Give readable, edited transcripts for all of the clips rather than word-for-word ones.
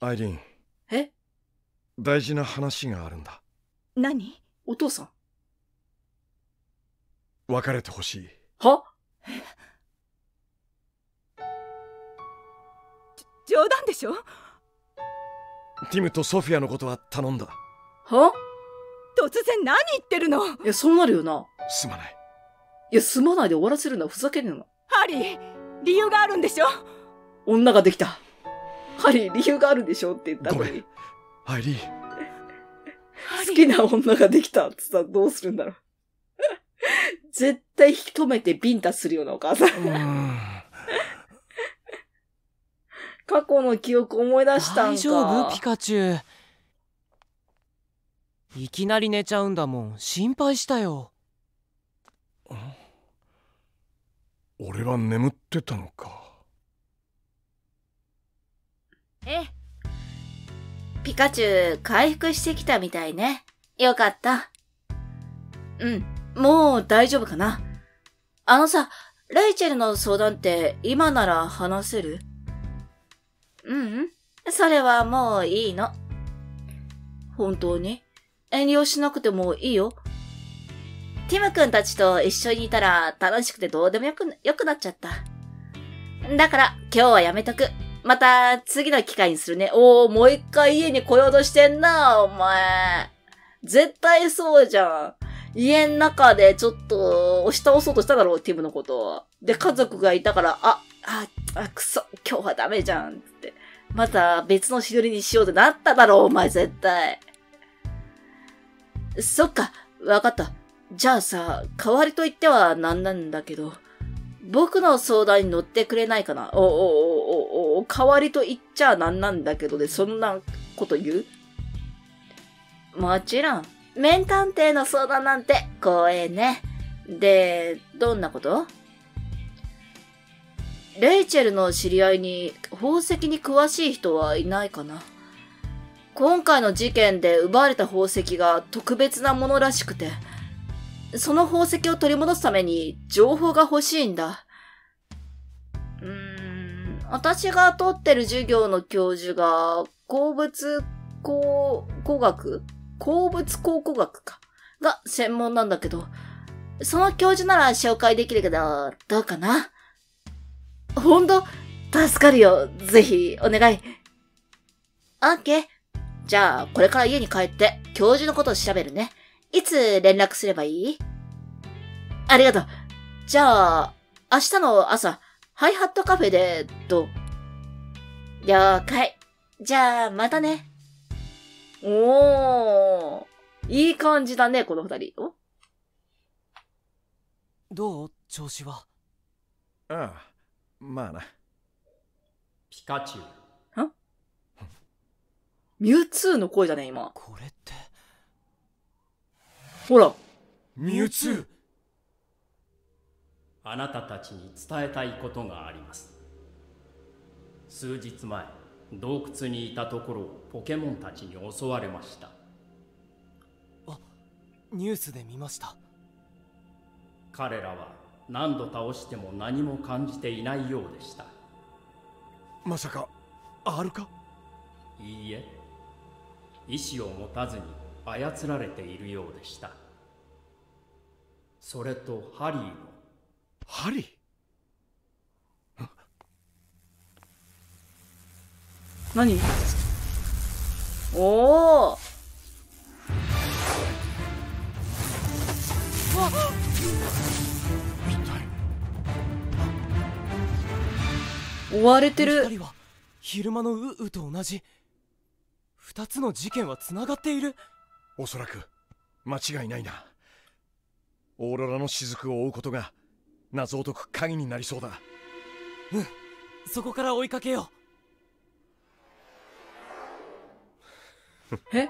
アイリーン、 え？ 大事な話があるんだ。 何？ お父さん。 別れてほしい。 は？ 冗談でしょ？ ティムとソフィアのことは頼んだ。 は？ 突然何言ってるの？ いや、そうなるよな。 すまない。 いや、すまないで終わらせるのはふざけんなの。 ハリー、理由があるんでしょ？ 女ができた。ハリー、理由があるでしょって言ったのに。 アイリーン。 好きな女ができたって言ったらどうするんだろう。絶対引き止めてビンタするようなお母さん。過去の記憶思い出したんか。 大丈夫ピカチュウ。いきなり寝ちゃうんだもん。心配したよ。 俺は眠ってたのか。 ピカチュウ、回復してきたみたいね。よかった。うん、もう大丈夫かな。あのさ、レイチェルの相談って今なら話せる？それはもういいの。本当に？遠慮しなくてもいいよ。ティム君たちと一緒にいたら楽しくてどうでもよくなっちゃった。だから今日はやめとく。また次の機会にするね。もう一回家に来ようとしてんな、お前。絶対そうじゃん。家の中でちょっと押し倒そうとしただろう、ティムのこと。で、家族がいたから、くそ、今日はダメじゃん、って。また別のしどりにしようってなっただろう、お前絶対。そっか、わかった。じゃあさ、代わりと言ってはなんなんだけど、僕の相談に乗ってくれないかな。代わりと言っちゃなんなんだけどで、そんなこと言う？もちろん。面探偵の相談なんて光栄ね。で、どんなこと？レイチェルの知り合いに宝石に詳しい人はいないかな。今回の事件で奪われた宝石が特別なものらしくて、その宝石を取り戻すために情報が欲しいんだ。私が取ってる授業の教授が鉱物考古学かが専門なんだけど、その教授なら紹介できるけど、どうかな？ほんと助かるよ。ぜひお願い。オッケー。じゃあこれから家に帰って教授のことを調べるね。いつ連絡すればいい？ありがとう。じゃあ明日の朝ハイハットカフェでどう？了解。じゃあまたね。おー、いい感じだね、この二人。 どう？調子は。 ああ、まあな。 ピカチュウ。 ミュウツーの声だね、今。 これって。 ほら。 ミュウツー。 あなたたちに伝えたいことがあります。数日前、洞窟にいたところをポケモンたちに襲われました。 ニュースで見ました。 彼らは何度倒しても何も感じていないようでした。 まさか R か？ いいえ、意志を持たずに操られているようでした。それとハリーも。 ハリー？ 何？おー。追われてる。 二人は昼間のウと同じ。二つの事件はつながっている。 おそらく間違いないな。オーロラの雫を追うことが謎を解く鍵になりそうだ。 そこから追いかけよう。え？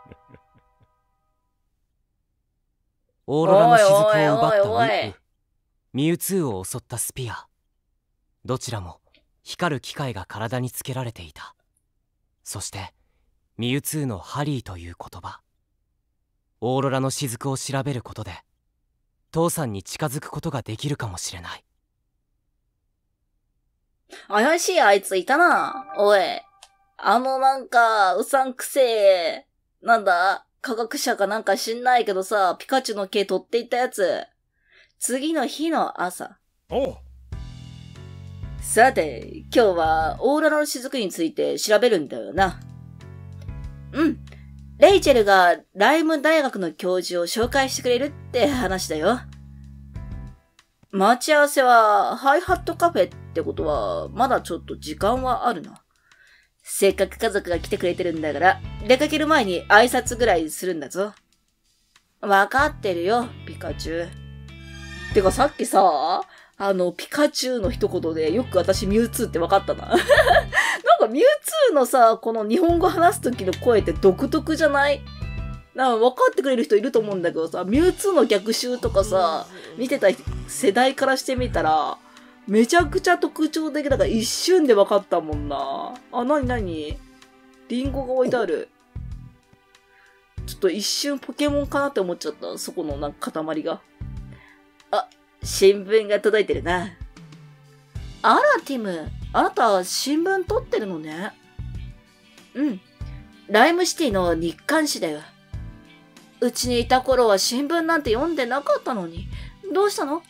オーロラの雫を奪ったウ、ミュウツーを襲ったスピア。どちらも光る機械が体につけられていた。そしてミュウツーのハリーという言葉。オーロラの雫を調べることで父さんに近づくことができるかもしれない。 怪しいあいついたな。おい。 なんか、うさんくせえ、なんだ、科学者かなんか知んないけどさ、ピカチュウの毛取っていったやつ。次の日の朝。 おう。 さて、今日はオーロラの雫について調べるんだよな。うん。レイチェルがライム大学の教授を紹介してくれるって話だよ。待ち合わせはハイハットカフェってことは、まだちょっと時間はあるな。せっかく家族が来てくれてるんだから、出かける前に挨拶ぐらいするんだぞ。わかってるよ、ピカチュウ。てかさっきさ、ピカチュウの一言でよく私ミュウツーってわかったな。なんかミュウツーのさ、この日本語話す時の声って独特じゃない？なんか分かってくれる人いると思うんだけどさ、ミュウツーの逆襲とかさ、見てた世代からしてみたら、めちゃくちゃ特徴的だから一瞬で分かったもんな。あ、なにリンゴが置いてある。ちょっと一瞬ポケモンかなって思っちゃった。そこのなんか塊が。あ、新聞が届いてるな。あら、ティム。あなた、新聞撮ってるのね。うん。ライムシティの日刊誌だよ。うちにいた頃は新聞なんて読んでなかったのに。どうしたの？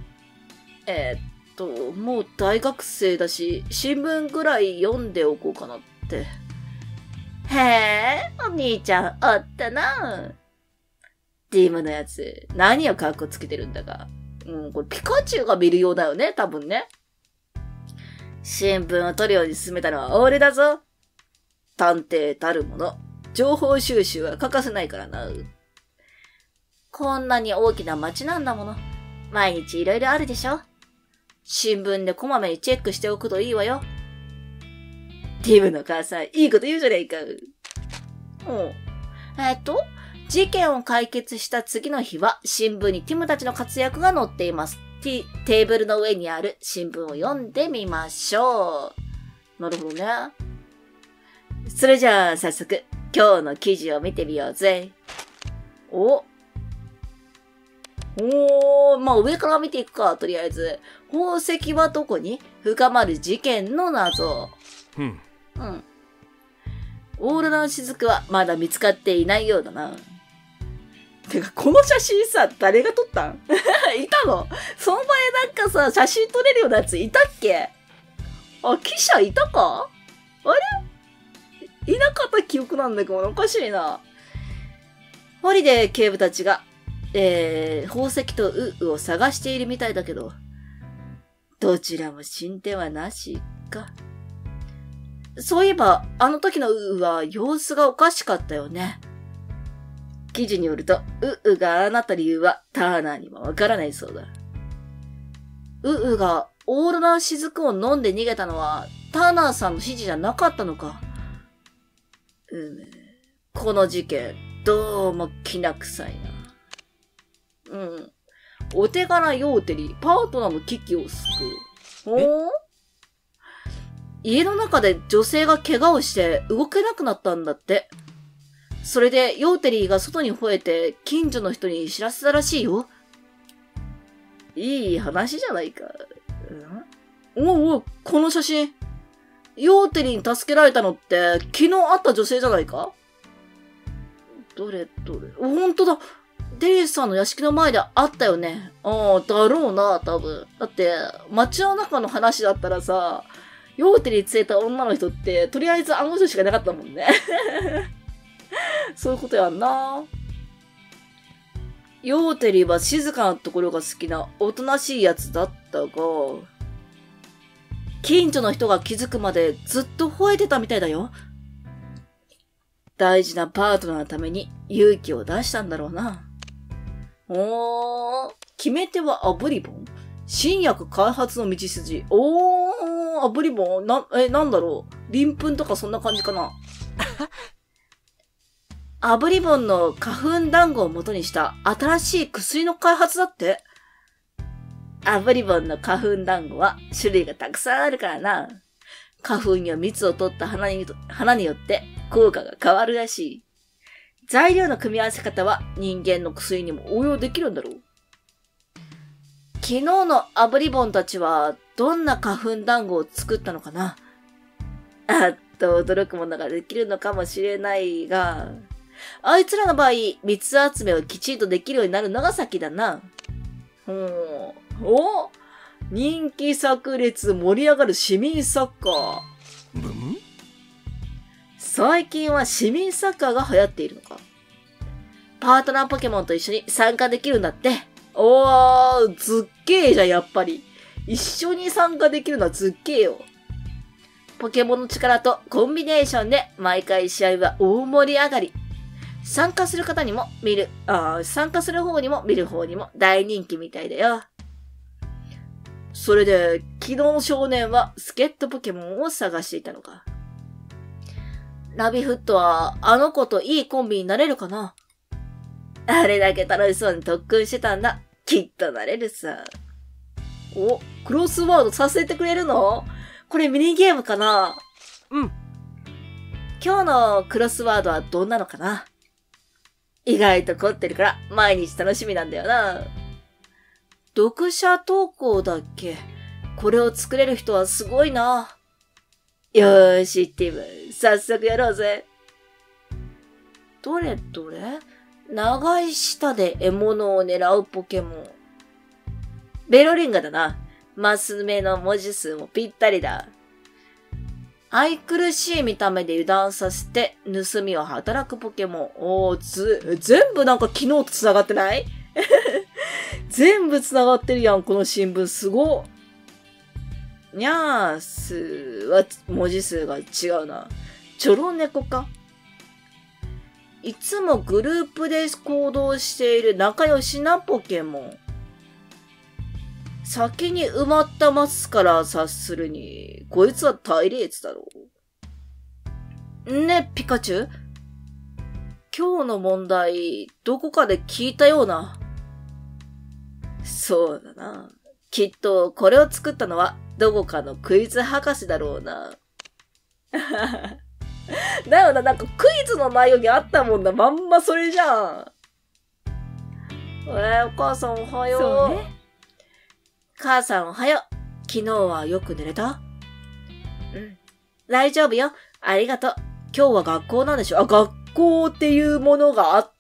もう大学生だし、新聞ぐらい読んでおこうかなって。へえ、お兄ちゃん、あったな。ティムのやつ、何をカッコつけてるんだか。これピカチュウが見るようだよね、多分ね。新聞を取るように進めたのは俺だぞ。探偵たるもの。情報収集は欠かせないからな。こんなに大きな町なんだもの。毎日いろいろあるでしょ。新聞でこまめにチェックしておくといいわよ。ティムの母さん、いいこと言うじゃねえか。事件を解決した次の日は、新聞にティムたちの活躍が載っています。テーブルの上にある新聞を読んでみましょう。なるほどね。それじゃあ、早速、今日の記事を見てみようぜ。まあ上から見ていくか、とりあえず。宝石はどこに？深まる事件の謎。オーロラの雫はまだ見つかっていないようだな。てか、この写真さ、誰が撮ったん？いたの？その前なんかさ、写真撮れるようなやついたっけ？あ、記者いたか？あれ？いなかった記憶なんだけど、おかしいな。ホリデー警部たちが、宝石とウーを探しているみたいだけど、どちらも進展はなしか。そういえば、あの時のウーは様子がおかしかったよね。記事によると、ウーがああなった理由はターナーにもわからないそうだ。ウーがオーロラの雫を飲んで逃げたのはターナーさんの指示じゃなかったのか。この事件、どうもきな臭いな。お手柄ヨーテリー、パートナーの危機を救う。家の中で女性が怪我をして動けなくなったんだって。それでヨーテリーが外に吠えて近所の人に知らせたらしいよ。いい話じゃないか。この写真。ヨーテリーに助けられたのって昨日会った女性じゃないか？どれほんとだ。デリスさんの屋敷の前で会ったよね。だろうな、多分。だって、街の中の話だったらさ、ヨーテリーに連れた女の人って、とりあえずあの人しかいなかったもんね。そういうことやんな。ヨーテリーは静かなところが好きなおとなしいやつだったが、近所の人が気づくまでずっと吠えてたみたいだよ。大事なパートナーのために勇気を出したんだろうな。決め手はアブリボン？新薬開発の道筋。アブリボン？なんだろう？鱗粉とかそんな感じかな。アブリボンの花粉団子を元にした新しい薬の開発だって。アブリボンの花粉団子は種類がたくさんあるからな。花粉や蜜を取った花によって効果が変わるらしい。材料の組み合わせ方は人間の薬にも応用できるんだろう。昨日のアブリボンたちはどんな花粉団子を作ったのかな？ と驚くものができるのかもしれないが、あいつらの場合、蜜集めをきちんとできるようになるのが先だな。お、人気炸裂盛り上がる市民サッカー。 ブン？ 最近は市民サッカーが流行っているのか。パートナーポケモンと一緒に参加できるんだって。おー、ずっけーじゃん、やっぱり。一緒に参加できるのはずっけーよ。ポケモンの力とコンビネーションで毎回試合は大盛り上がり。参加する方にも参加する方にも見る方にも大人気みたいだよ。それで、昨日の少年は助っ人ポケモンを探していたのか。ラビフットはあの子といいコンビになれるかな？あれだけ楽しそうに特訓してたんだ。きっとなれるさ。お、クロスワードさせてくれるの？これミニゲームかな？ うん。 今日のクロスワードはどんなのかな？意外と凝ってるから毎日楽しみなんだよな。読者投稿だっけ？これを作れる人はすごいな。よーし、ティム。早速やろうぜ。どれどれ？長い舌で獲物を狙うポケモン。ベロリンガだな。マス目の文字数もぴったりだ。愛くるしい見た目で油断させて盗みを働くポケモン。全部なんか昨日と繋がってない？全部繋がってるやん、この新聞。すごっ。にゃーすは文字数が違うな。チョロネコか？いつもグループで行動している仲良しなポケモン。先に埋まったマスから察するに、こいつは対立だろう。ね、ピカチュウ？今日の問題、どこかで聞いたような。そうだな。きっとこれを作ったのはどこかのクイズ博士だろうな。だよな、なんかクイズの内容にあったもんだ。まんまそれじゃん。お母さんおはよう。 そうね。 母さんおはよう。昨日はよく寝れた？うん。大丈夫よ。ありがとう。今日は学校なんでしょ？あ、学校っていうものがあった。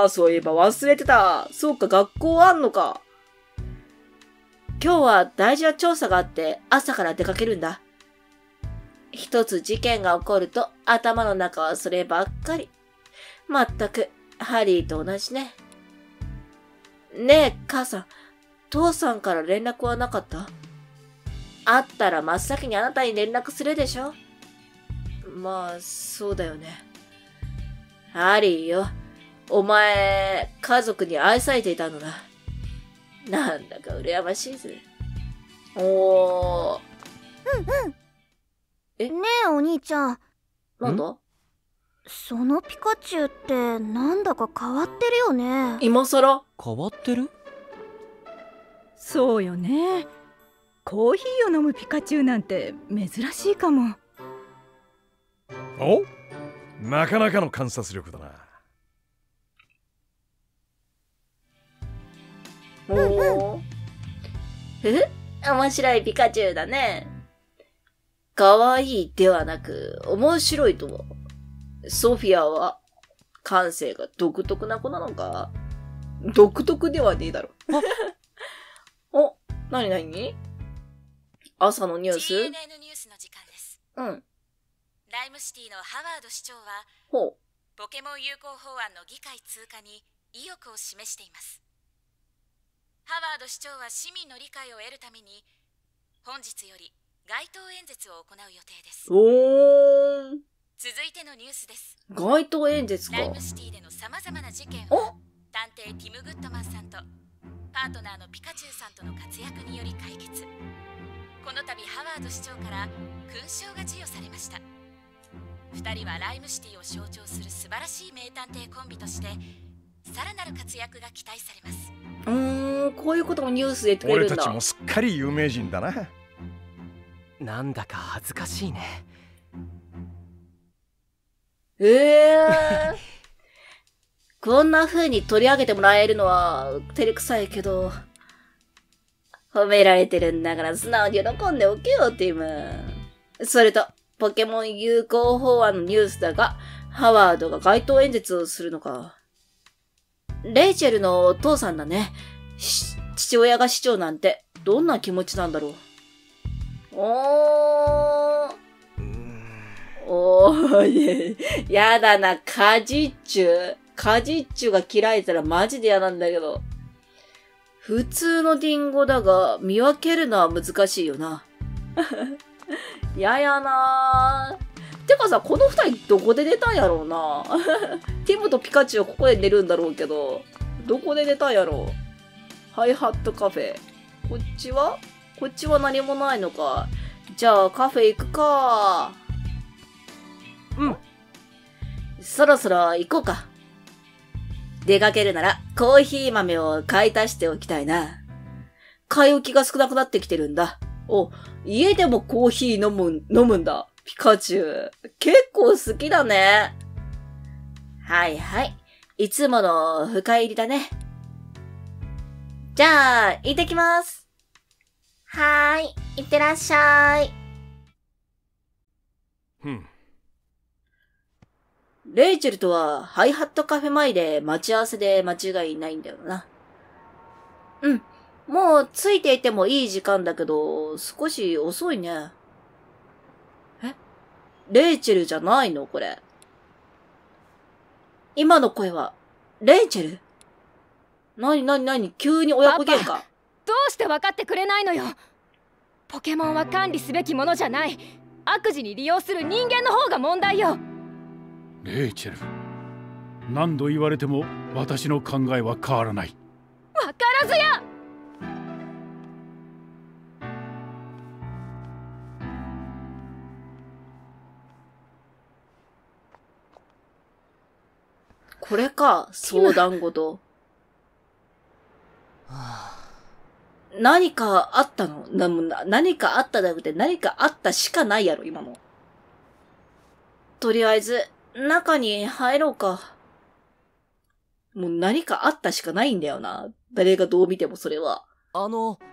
そういえば忘れてた。そうか、学校あんのか。今日は大事な調査があって朝から出かけるんだ。一つ事件が起こると頭の中はそればっかり。まったく、ハリーと同じね。ねえ、母さん。父さんから連絡はなかった？あったら真っ先にあなたに連絡するでしょ？まあ、そうだよね。ハリーよ。お前、家族に愛されていたのだ。なんだか羨ましいぜ。おー。 ねえお兄ちゃん。 なんだ？ そのピカチュウってなんだか変わってるよね。 今更？ 変わってる？ そうよね。コーヒーを飲むピカチュウなんて珍しいかも。 お？なかなかの観察力だな。 おー。面白いピカチュウだね。かわいいではなく、面白いとは。ソフィアは、感性が独特な子なのか？独特ではねえだろ。お、なになに？朝のニュース？ GNN ニュースの時間です。 うん。 ライムシティのハワード市長は、 ほう。 ポケモン友好法案の議会通過に意欲を示しています。ハワード市長は市民の理解を得るために、本日より街頭演説を行う予定です。 おー。 続いてのニュースです。 街頭演説か。 ライムシティでの様々な事件お？ を探偵ティム・グッドマンさんとパートナーのピカチュウさんとの活躍により解決。この度ハワード市長から勲章が授与されました。2人はライムシティを象徴する素晴らしい名探偵コンビとしてさらなる活躍が期待されます。 こういうこともニュースで言ってくれるんだ。 俺たちもすっかり有名人だな。 なんだか恥ずかしいね。 こんな風に取り上げてもらえるのは照れくさいけど、褒められてるんだから素直に喜んでおけよ、ティム。それと、 ポケモン友好法案のニュースだが、ハワードが街頭演説をするのか。レイチェルのお父さんだね。父親が市長なんて、どんな気持ちなんだろう。やだな、カジッチュ。カジッチュが嫌いたらマジで嫌なんだけど。普通のリンゴだが、見分けるのは難しいよな。ややなー。てかさ、この二人どこで寝たんやろうな。ティムとピカチュウここで寝るんだろうけど、どこで寝たんやろう。ハイハットカフェ。こっちは何もないのか。じゃあカフェ行くか。うん。そろそろ行こうか。出かけるならコーヒー豆を買い足しておきたいな。買い置きが少なくなってきてるんだ。お、家でもコーヒー飲むんだ。ピカチュウ。結構好きだね。はいはい。いつもの深入りだね。じゃあ、行ってきます。はーい。行ってらっしゃい。レイチェルとはハイハットカフェ前で待ち合わせで間違いないんだよな。うん。もうついていてもいい時間だけど、少し遅いね。え？レイチェルじゃないのこれ。今の声は、レイチェル？なに急に親子喧嘩。 どうして分かってくれないのよ。ポケモンは管理すべきものじゃない。悪事に利用する人間の方が問題よ。 レイチェル、何度言われても私の考えは変わらない。 分からずや。 これか、相談事。何かあったの？何かあっただけで何かあったしかないやろ、今の。とりあえず、中に入ろうか。もう何かあったしかないんだよな。誰がどう見てもそれは。ハ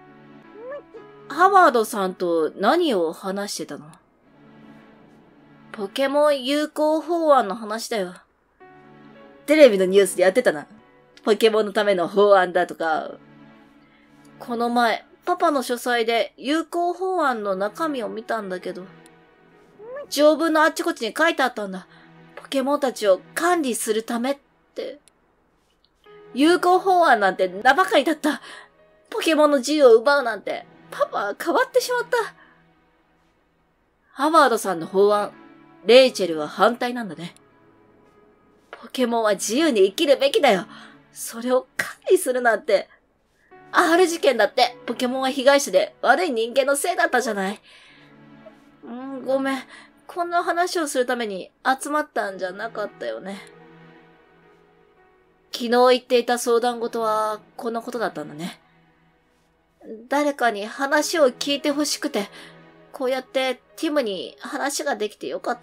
ワードさんと何を話してたの？ポケモン友好法案の話だよ。テレビのニュースでやってたな。ポケモンのための法案だとか。この前、パパの書斎で友好法案の中身を見たんだけど、条文のあっちこっちに書いてあったんだ。ポケモンたちを管理するためって。友好法案なんて名ばかりだった。ポケモンの自由を奪うなんて、パパは変わってしまった。ハワードさんの法案、レイチェルは反対なんだね。ポケモンは自由に生きるべきだよ。それを管理するなんて。R 事件だって、ポケモンは被害者で悪い人間のせいだったじゃない。ごめん。こんな話をするために集まったんじゃなかったよね。昨日言っていた相談事はこのことだったんだね。誰かに話を聞いてほしくて、こうやってティムに話ができてよかった。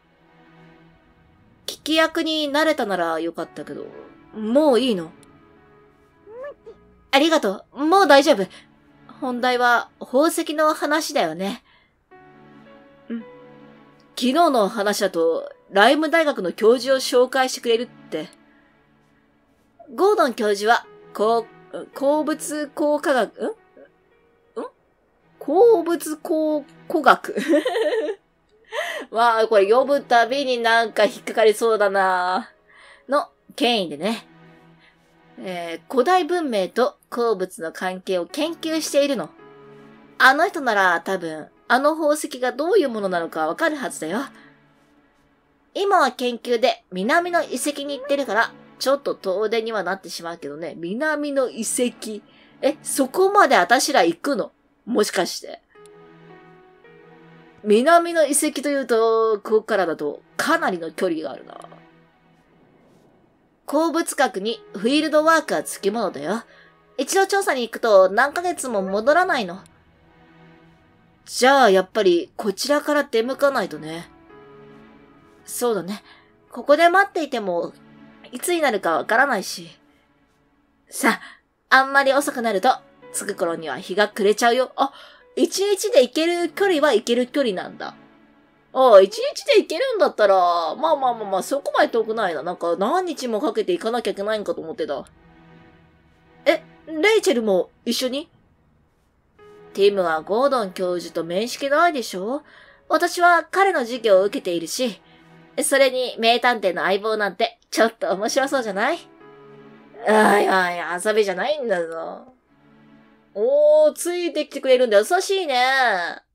聞き役になれたならよかったけど、もういいの？ありがとう。もう大丈夫。本題は宝石の話だよね。昨日の話だと、ライム大学の教授を紹介してくれるって。ゴードン教授は、鉱物工科学、鉱物工工学わあ、これ読むたびになんか引っかかりそうだなの権威でね。古代文明と鉱物の関係を研究しているの。あの人なら多分、あの宝石がどういうものなのかわかるはずだよ。今は研究で南の遺跡に行ってるから、ちょっと遠出にはなってしまうけどね。南の遺跡。そこまで私ら行くの？もしかして。南の遺跡というと、ここからだとかなりの距離があるな。鉱物学にフィールドワークはつきものだよ。一度調査に行くと何ヶ月も戻らないの。じゃあやっぱりこちらから出向かないとね。そうだね。ここで待っていてもいつになるかわからないし。さあ、あんまり遅くなると着く頃には日が暮れちゃうよ。あ、一日で行ける距離は行ける距離なんだ。 ああ、1日で行けるんだったら、まあ、そこまで遠くないな。なんか何日もかけて行かなきゃいけないんかと思ってた。レイチェルも一緒に？ティムはゴードン教授と面識ないでしょ？私は彼の授業を受けているし、それに名探偵の相棒なんてちょっと面白そうじゃない？いや、遊びじゃないんだぞ。ついてきてくれるんだ。優しいね。